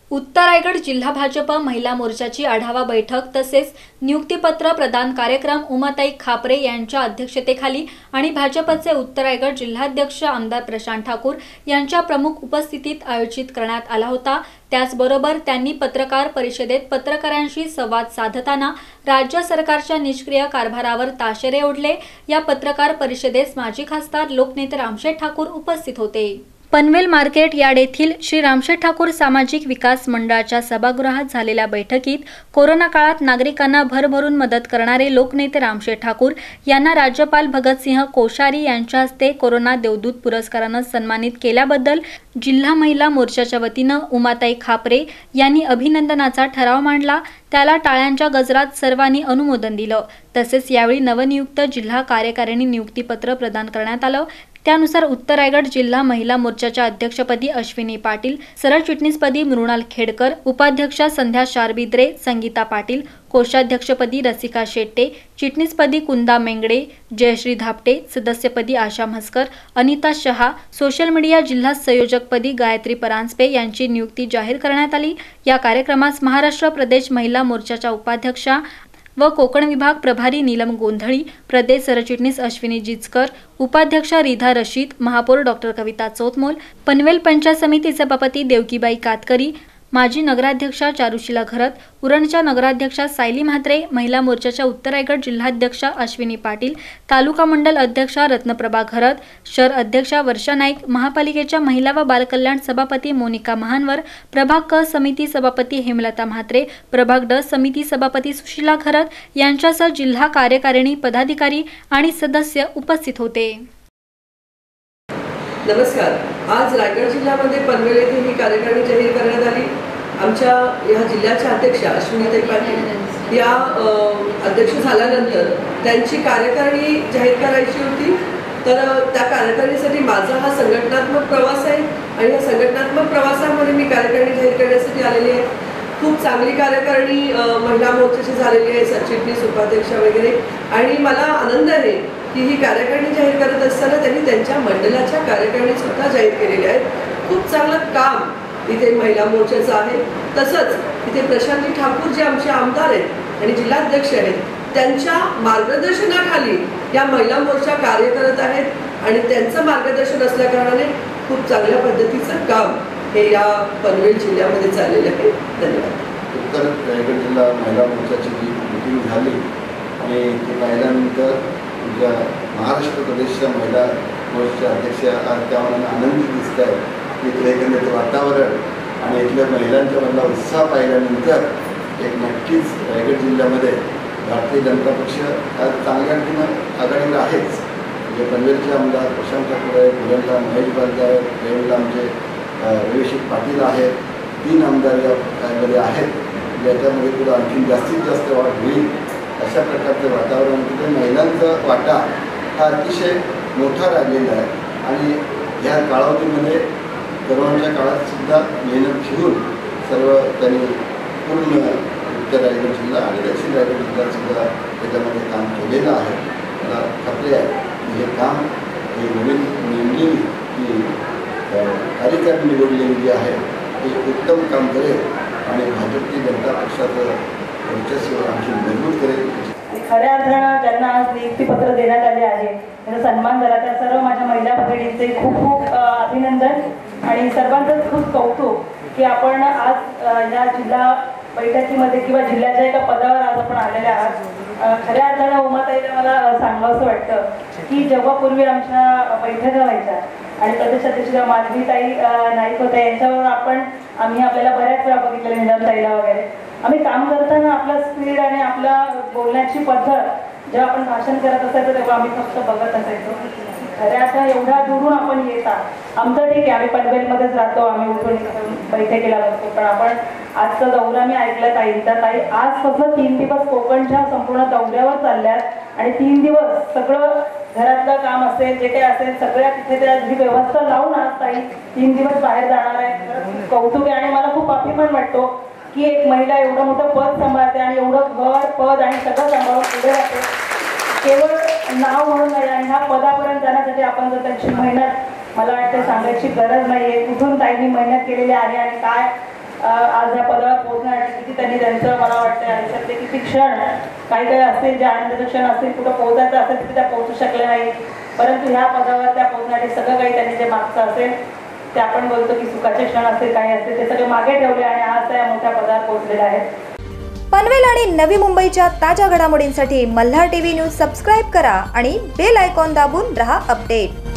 उत्तर रायगड जिल्हा भाजप महिला मोर्चाची आढावा बैठक तसेच नियुक्तीपत्र प्रदान कार्यक्रम उमाताई खापरे यांच्या अध्यक्षतेखाली आणि भाजपचे उत्तर रायगड जिल्हाध्यक्ष आमदार प्रशांत ठाकूर यांच्या प्रमुख उपस्थितीत आयोजित करण्यात आला होता। त्याचबरोबर त्यांनी पत्रकार परिषदेत पत्रकारांशी संवाद साधताना राज्य सरकारच्या निष्क्रिय कारभारावर ताशेरे ओढले। या पत्रकार परिषदेस माजी खासदार लोकनेते रामशेठ ठाकूर उपस्थित होते। पनवेल मार्केट यार्ड येथील श्री रामशेठ ठाकूर सामाजिक विकास मंडळाच्या सभागृहात झालेल्या बैठकीत कोरोना काळात नागरिकांना भरभरून मदत करणारे लोकनेते रामशेठ ठाकूर यांना राज्यपाल भगतसिंह कोश्यारी यांच्या हस्ते कोरोना देवदूत पुरस्काराने सन्मानित केल्याबद्दल जिल्हा महिला मोर्चाच्या वतीने उमाताई खापरे यांनी अभिनंदनाचा ठराव मांडला। त्याला टाळ्यांच्या गजरात सर्वांनी अनुमोदन दिलं। तसेच यावेळी नवनियुक्त जिल्हा कार्यकारिणी नियुक्तीपत्र प्रदान करण्यात आलं। त्यानुसार उत्तर रायगड जिल्हा महिला मोर्चाच्या अध्यक्षपदी अश्विनी पाटील, सरचिटणीसपदी मृणाल खेडकर, उपाध्यक्षा संध्या शारबिद्रे, संगीता पाटील, कोषाध्यक्षपदी रसिका शेट्टे, चिटणीसपदी कुंदा मेंगडे, जयश्री धापटे, सदस्यपदी आशा म्हस्कर, अनिता शहा, सोशल मीडिया जिल्हा संयोजकपदी गायत्री परांजपे यांची नियुक्ती जाहीर करण्यात आली। या कार्यक्रमास महाराष्ट्र प्रदेश महिला मोर्चाच्या उपाध्यक्षा व कोकण विभाग प्रभारी नीलम गोंधळी, प्रदेश सरचिटणीस अश्विनी जिचकर, उपाध्यक्षा रिधा रशीद, महापौर डॉक्टर कविता चौतमोल, पनवेल पंचायत समिती सभापती देवकीबाई कातकरी, माजी नगराध्यक्षा चारुशीला घरत, उरणच्या नगराध्यक्षा सायली म्हात्रे, महिला मोर्चाच्या उत्तर रायगड जिल्हाध्यक्षा अश्विनी पाटील, तालुका मंडल अध्यक्षा रत्नप्रभा घरत, शहर अध्यक्षा वर्षा नाईक, महापालिकेच्या महिला व बालकल्याण सभापती मोनिका महानवर, प्रभाग क समिती सभापती हेमलता म्हात्रे, प्रभाग ड समिती सभापती सुशीला घरत यांच्यासह जिल्हा कार्यकारिणी पदाधिकारी आणि सदस्य उपस्थित होते। नमस्कार। आज रायगड जिल्ह्यामध्ये पनवेल येथे ही कार्यकारिणी जाहीर करण्यात आली। आमच्या या जिल्ह्याच्या अध्यक्षा अश्विनीताई पाटील या अध्यक्ष झाल्यानंतर त्यांची कार्यकारिणी जाहीर करायची होती। तर त्या कार्यकारिणीसाठी माझा हा संघटनात्मक प्रवास आहे आणि या संघटनात्मक प्रवासामध्ये मी कार्यकारिणी जाहीर करण्यासाठी आलेली आहे। खूप चांगली कार्यकारिणी महिला मोर्चाची झालेली आहे, सरचिटणीस, उपाध्यक्ष वगैरे, आणि मला आनंद आहे की ही कार्यकारिणी जाहीर करत असताना त्यांनी त्यांच्या मंडळाच्या कार्यकारिणी सुद्धा जाहीर केलेल्या आहेत। खूप चांगलं काम इथे महिला मोर्चाचं आहे। तसंच इथे प्रशांत ठाकूर जे आमचे आमदार आहेत आणि जिल्हाध्यक्ष आहेत त्यांच्या मार्गदर्शनाखाली या महिला मोर्चा कार्य करत आहेत आणि त्यांचं मार्गदर्शन असल्या कारणाने खूप चांगल्या पद्धतीचं काम हे या पनवेल जिल्ह्यामध्ये चाललेलं आहे। धन्यवाद। उत्तर रायगड जिल्हा महिला मोर्चाची जी मीटिंग झाली आणि ती पाहिल्यानंतर महाराष्ट्र प्रदेशच्या महिला मोर्चाच्या अध्यक्ष आज त्यामुळे आनंदित दिसत आहे की इथलं एकंदरीत वातावरण आणि इथल्या महिलांच्या मधला उत्साह पाहिल्यानंतर एक नक्कीच रायगड जिल्ह्यामध्ये भारतीय जनता पक्ष आज चांगल्या रीतीनं आघाडीवर आहेच। म्हणजे पनवेलचे आमदार प्रशांत ठाकूर आहेत, उरणला महेश बालदे आहेत, वेळेला आमचे रविशेख पाटील आहेत, 3 आमदार यामध्ये आहेत। याच्यामध्ये पुढे आणखी जास्तीत जास्त वाढ होईल अशा प्रकारचं वातावरण तिथे महिलांचा वाटा हा अतिशय मोठा राहिलेला आहे आणि ह्या कालावधीमध्ये कोरोनाच्या काळात सुद्धा मेहनत घेऊन सर्व त्यांनी पूर्ण उत्तर रायगड जिल्हा आणि दक्षिण रायगड जिल्ह्यात सुद्धा त्याच्यामध्ये काम केलेलं आहे। मला खात्री आहे की हे काम हे नवीन नेमलेली की कार्यकारिणी निवडलेली जी आहे ती उत्तम काम करेल आणि भारतीय जनता पक्षाचं वर्चस्व आणखी मजबूत करेल। खऱ्या अर्थानं ज्यांना आज नियुक्तीपत्र देण्यात आले आहे त्यांचा सन्मान झाला त्या सर्व माझ्या महिला भगिनींचे खूप खूप अभिनंदन आणि सर्वांचंच खूप कौतुक की आपण आज या जिल्हा बैठकीमध्ये किंवा जिल्ह्याच्या एका पदावर आज आपण आलेल्या आहात। खऱ्या अर्थानं उमाताईला मला सांगावंसं वाटतं की जेव्हा पूर्वी आमच्या बैठका व्हायच्या आणि प्रदेशाध्यक्ष माधवीताई नाईक होत्या यांच्यावर आम्ही आपल्याला बऱ्याच वेळा बघितलेलं नीलमताईला वगैरे आम्ही काम करताना आपला स्पीड आणि आपला बोलण्याची पद्धत जेव्हा आपण भाषण करत असायचो तेव्हा आम्ही फक्त बघत असायचो। खऱ्या आता एवढ्या दुरून आपण येतात आमचं ठीक आहे, आम्ही पनवेलमध्येच राहतो, आम्ही उठून बैठकीला बसतो, पण आपण आजचा दौरा मी ऐकला ताई आज फक्त 3 दिवस कोकणच्या संपूर्ण दौऱ्यावर चालल्यात आणि 3 दिवस सगळं घरातलं काम असेल जे काही असेल सगळ्या तिथे त्याची व्यवस्था लावून आज ताई 3 दिवस बाहेर जाणार आहे। कौतुक आहे आणि मला खूप अभिमान वाटतो की एक महिला एवढं मोठं पद सांभाळते आणि एवढं घर पद आणि सगळं सांभाळून पुढे राहते। केवळ नाव म्हणून नाही आणि ह्या पदापर्यंत जाण्यासाठी आपण जर त्यांची मेहनत मला वाटतं सांगायची गरज नाहीये कुठून ताईंनी मेहनत केलेली आहे आणि काय आज या पदावर पोहोचण्यासाठी किती त्यांनी त्यांचं मला वाटतं आयुष्यातले किती क्षण काही असतील, जे आनंदाचे क्षण असतील, कुठं पोहोचायचं असेल तिथे त्या पोहोचू शकल्या नाही, परंतु ह्या पदावर त्या पोहोचण्यासाठी सगळं काही त्यांनी जे मागचं असेल ते आपण बोलतो की सुखाचे क्षण असतील, काही असतील, ते सगळे मागे ठेवले आणि आज त्या मोठ्या पदावर पोहोचलेल्या आहेत. पनवेल आणि नवी मुंबईच्या ताज्या घडामोडींसाठी मल्हार टीव्ही न्यूज सबस्क्राईब करा आणि बेल आयकॉन दाबून रहा अपडेट.